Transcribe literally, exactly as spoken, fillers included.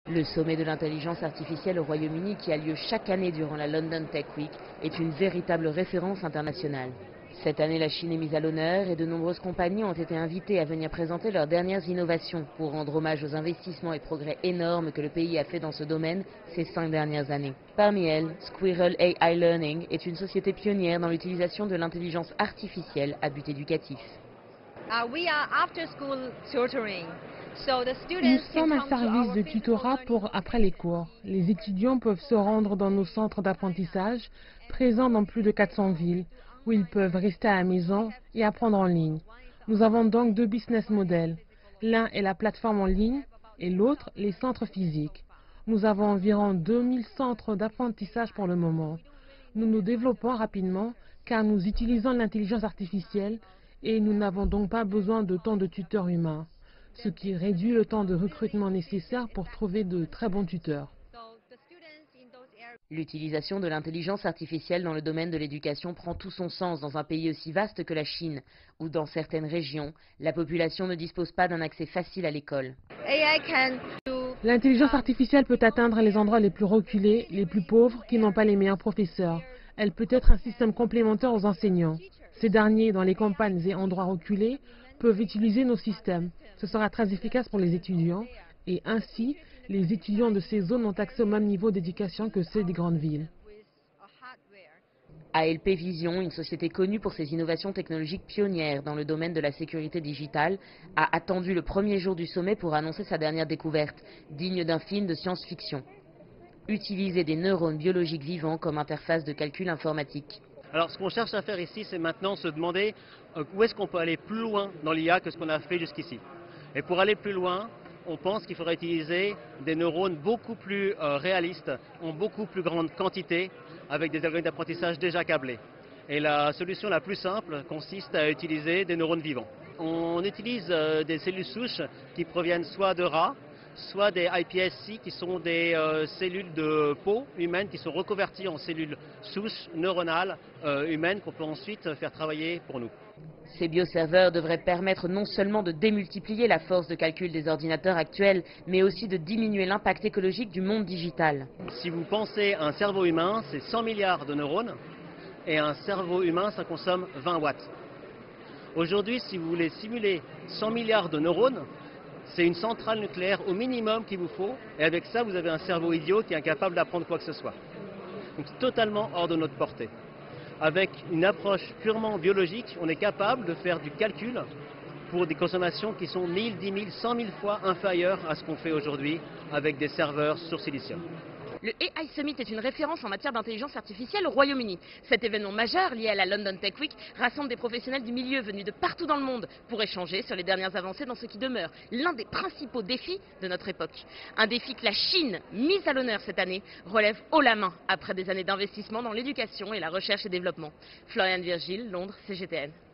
Le sommet de l'intelligence artificielle au Royaume-Uni, qui a lieu chaque année durant la London Tech Week, est une véritable référence internationale. Cette année, la Chine est mise à l'honneur et de nombreuses compagnies ont été invitées à venir présenter leurs dernières innovations pour rendre hommage aux investissements et progrès énormes que le pays a fait dans ce domaine ces cinq dernières années. Parmi elles, Squirrel A I Learning est une société pionnière dans l'utilisation de l'intelligence artificielle à but éducatif. Uh, we are after school tutoring. So the Nous students can sommes un come to service our de physical tutorat learning pour après les cours. Les étudiants peuvent se rendre dans nos centres d'apprentissage, présents dans plus de quatre cents villes, où ils peuvent rester à la maison et apprendre en ligne. Nous avons donc deux business models. L'un est la plateforme en ligne et l'autre les centres physiques. Nous avons environ deux mille centres d'apprentissage pour le moment. Nous nous développons rapidement car nous utilisons l'intelligence artificielle et nous n'avons donc pas besoin de tant de tuteurs humains, ce qui réduit le temps de recrutement nécessaire pour trouver de très bons tuteurs. L'utilisation de l'intelligence artificielle dans le domaine de l'éducation prend tout son sens dans un pays aussi vaste que la Chine, où dans certaines régions, la population ne dispose pas d'un accès facile à l'école. L'intelligence artificielle peut atteindre les endroits les plus reculés, les plus pauvres, qui n'ont pas les meilleurs professeurs. Elle peut être un système complémentaire aux enseignants. Ces derniers, dans les campagnes et endroits reculés, peuvent utiliser nos systèmes. Ce sera très efficace pour les étudiants et ainsi, les étudiants de ces zones ont accès au même niveau d'éducation que ceux des grandes villes. A L P Vision, une société connue pour ses innovations technologiques pionnières dans le domaine de la sécurité digitale, a attendu le premier jour du sommet pour annoncer sa dernière découverte, digne d'un film de science-fiction. Utiliser des neurones biologiques vivants comme interface de calcul informatique. Alors ce qu'on cherche à faire ici, c'est maintenant se demander euh, où est-ce qu'on peut aller plus loin dans l'I A que ce qu'on a fait jusqu'ici. Et pour aller plus loin, on pense qu'il faudrait utiliser des neurones beaucoup plus euh, réalistes, en beaucoup plus grande quantité, avec des algorithmes d'apprentissage déjà câblés. Et la solution la plus simple consiste à utiliser des neurones vivants. On utilise euh, des cellules souches qui proviennent soit de rats, soit des I P S C qui sont des euh, cellules de peau humaines qui sont reconverties en cellules souches neuronales euh, humaines qu'on peut ensuite faire travailler pour nous. Ces bioserveurs devraient permettre non seulement de démultiplier la force de calcul des ordinateurs actuels, mais aussi de diminuer l'impact écologique du monde digital. Si vous pensez à un cerveau humain, c'est cent milliards de neurones, et un cerveau humain, ça consomme vingt watts. Aujourd'hui, si vous voulez simuler cent milliards de neurones, c'est une centrale nucléaire au minimum qu'il vous faut, et avec ça, vous avez un cerveau idiot qui est incapable d'apprendre quoi que ce soit. Donc c'est totalement hors de notre portée. Avec une approche purement biologique, on est capable de faire du calcul pour des consommations qui sont mille, dix mille, cent mille fois inférieures à ce qu'on fait aujourd'hui avec des serveurs sur silicium. Le A I Summit est une référence en matière d'intelligence artificielle au Royaume-Uni. Cet événement majeur lié à la London Tech Week rassemble des professionnels du milieu venus de partout dans le monde pour échanger sur les dernières avancées dans ce qui demeure l'un des principaux défis de notre époque. Un défi que la Chine, mise à l'honneur cette année, relève haut la main après des années d'investissement dans l'éducation et la recherche et développement. Floriane Virgile, Londres, C G T N.